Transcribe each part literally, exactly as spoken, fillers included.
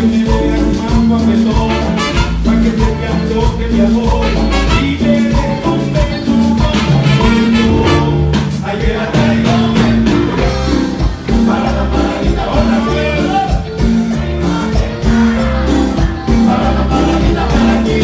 me veas más guapetón, pa' que se te antoje mi amor y me des un beso con ay que la traigo para la paradita, otra vez para la paradita para ti.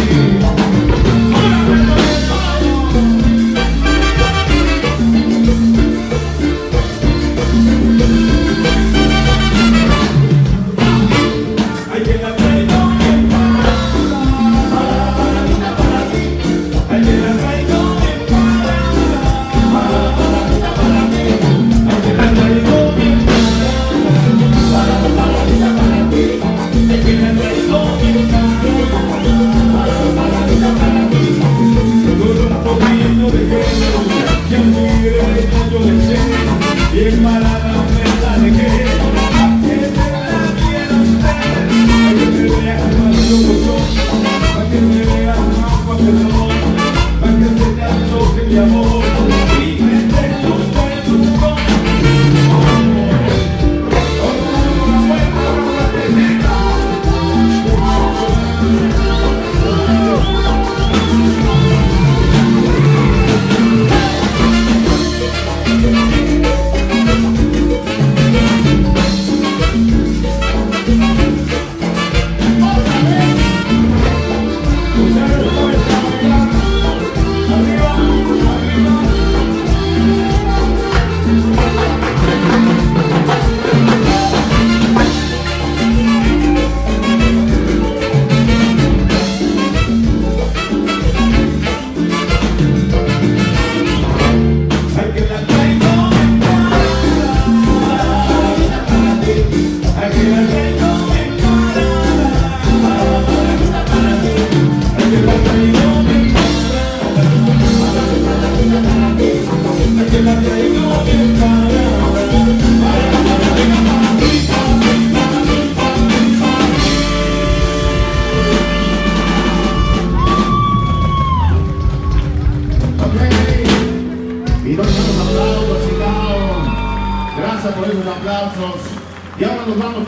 Y todos esos aplausos, y gracias por esos aplausos. Y ahora nos vamos.